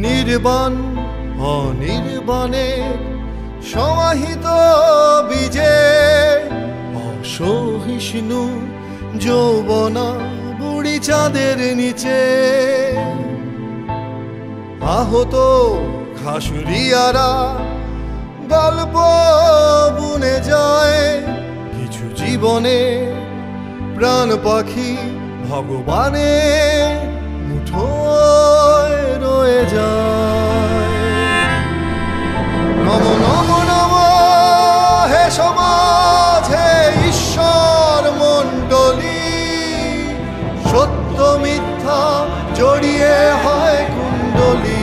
নির্বাণ অনির্বাণে সমাহিত বীজে অসহিষ্ণু যৌবনা বুড়ি চাঁদের নিচে আহত খাসুরিয়ারা গল্প বুনে যায় কিছু জীবনে প্রাণ পাখি ভগবানে মুঠোয় রয়ে যায়। নম নম নম হে সমাজ হে ঈশ্বর মণ্ডলী, সত্য মিথ্যা জড়িয়ে হয় কুণ্ডলী।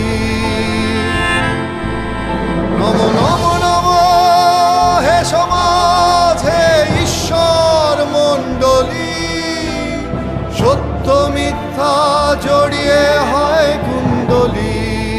নম নম নম হে সমাজ হে ঈশ্বর মণ্ডলী, সত্য মিথ্যা জড়িয়ে হয় কুণ্ডলী।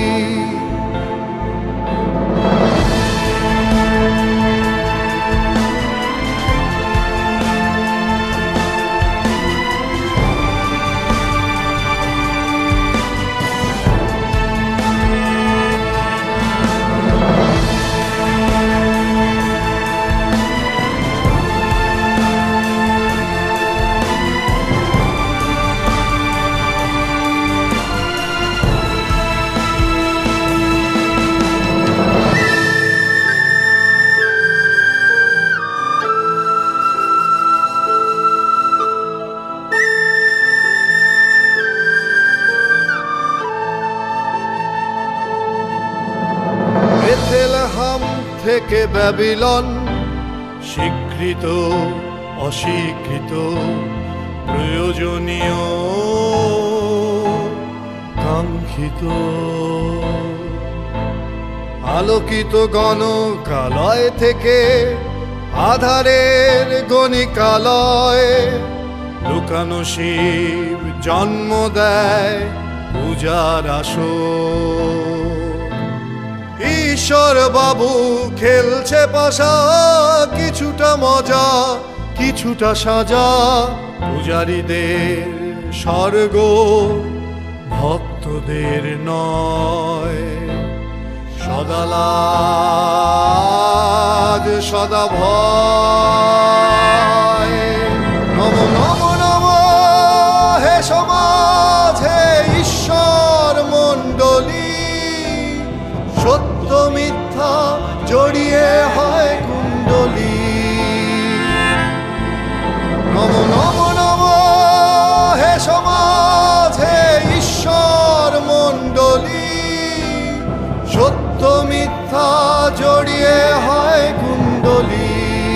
বেথলেহেম থেকে ব্যাবিলন, স্বীকৃত অস্বীকৃত প্রয়োজনীয় কাঙ্ক্ষিত আলোকিত গণকালয় থেকে আধারের গণিকালয় লুকানো শিব জন্ম দেয় পূজার আসর। ঈশ্বর বাবু খেলছে পাশা, কিছুটা মজা কিছুটা সাজা, পূজারীদের স্বর্গ ভক্তদের নয়। সদা লাজ সদা ভয়। নম নম নম হে সমাজ হে ঈশ্বর মণ্ডলী, সত্য মিথ্যা জড়িয়ে হয় কুণ্ডলী। নম নম নম হে সমাজ হে ঈশ্বর মণ্ডলী, সত্য মিথ্যা জড়িয়ে হয় কুণ্ডলী।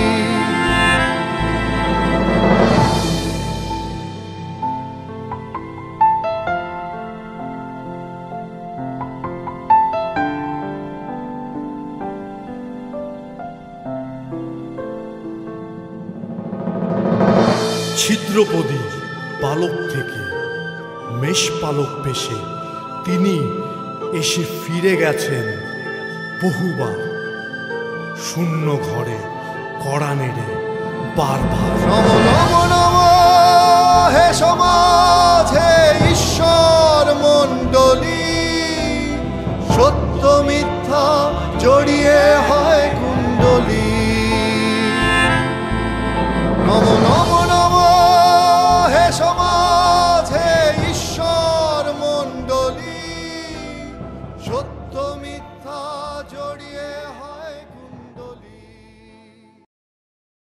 ছিদ্রপদী পালক থেকে মেষপালক বেশে তিনি এসে ফিরে গেছেন বহুবার, শূন্য ঘরে কড়া নেড়ে বারবার। নম নম নম হে সমাজ হে ঈশ্বর মণ্ডলী, সত্য মিথ্যা জড়িয়ে হয় কুণ্ডলী। নম